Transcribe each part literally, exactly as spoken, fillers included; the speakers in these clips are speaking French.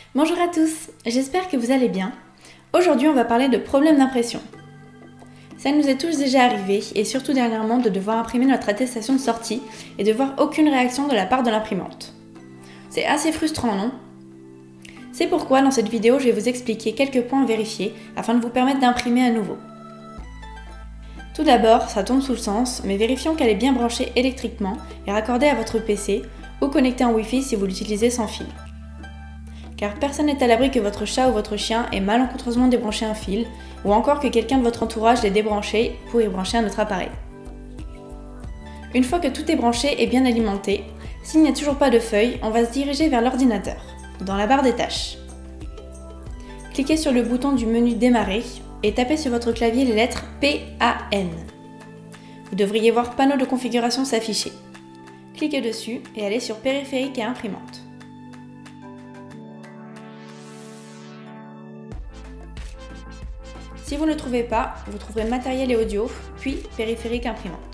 Bonjour à tous, j'espère que vous allez bien. Aujourd'hui on va parler de problèmes d'impression. Ça nous est tous déjà arrivé, et surtout dernièrement, de devoir imprimer notre attestation de sortie et de voir aucune réaction de la part de l'imprimante. C'est assez frustrant, non? C'est pourquoi dans cette vidéo je vais vous expliquer quelques points à vérifier afin de vous permettre d'imprimer à nouveau. Tout d'abord, ça tombe sous le sens, mais vérifions qu'elle est bien branchée électriquement et raccordée à votre P C ou connectée en Wi-Fi si vous l'utilisez sans fil. Car personne n'est à l'abri que votre chat ou votre chien ait malencontreusement débranché un fil, ou encore que quelqu'un de votre entourage l'ait débranché pour y brancher un autre appareil. Une fois que tout est branché et bien alimenté, s'il n'y a toujours pas de feuille, on va se diriger vers l'ordinateur, dans la barre des tâches. Cliquez sur le bouton du menu Démarrer et tapez sur votre clavier les lettres P A N. Vous devriez voir panneau de configuration s'afficher. Cliquez dessus et allez sur Périphérique et imprimante. Si vous ne le trouvez pas, vous trouverez matériel et audio, puis périphérique imprimante.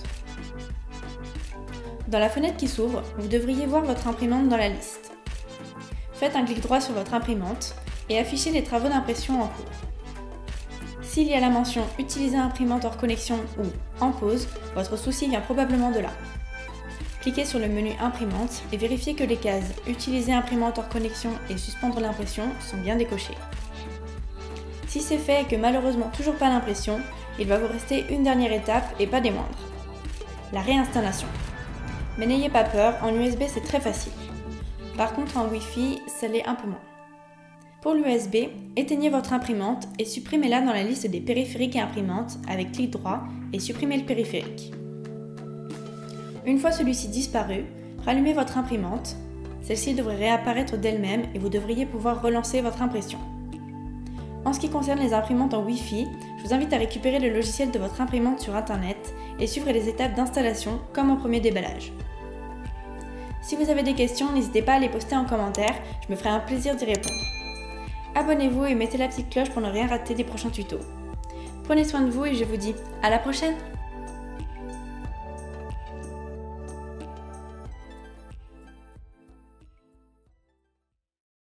Dans la fenêtre qui s'ouvre, vous devriez voir votre imprimante dans la liste. Faites un clic droit sur votre imprimante et affichez les travaux d'impression en cours. S'il y a la mention « Utiliser imprimante hors connexion » ou « En pause », votre souci vient probablement de là. Cliquez sur le menu Imprimante et vérifiez que les cases « Utiliser imprimante hors connexion » et « Suspendre l'impression » sont bien décochées. Si c'est fait et que malheureusement toujours pas l'impression, il va vous rester une dernière étape et pas des moindres. La réinstallation. Mais n'ayez pas peur, en U S B c'est très facile. Par contre en Wi-Fi, ça l'est un peu moins. Pour l'U S B, éteignez votre imprimante et supprimez-la dans la liste des périphériques et imprimantes avec clic droit et supprimez le périphérique. Une fois celui-ci disparu, rallumez votre imprimante. Celle-ci devrait réapparaître d'elle-même et vous devriez pouvoir relancer votre impression. En ce qui concerne les imprimantes en Wi-Fi, je vous invite à récupérer le logiciel de votre imprimante sur internet et suivre les étapes d'installation comme au premier déballage. Si vous avez des questions, n'hésitez pas à les poster en commentaire, je me ferai un plaisir d'y répondre. Abonnez-vous et mettez la petite cloche pour ne rien rater des prochains tutos. Prenez soin de vous et je vous dis à la prochaine!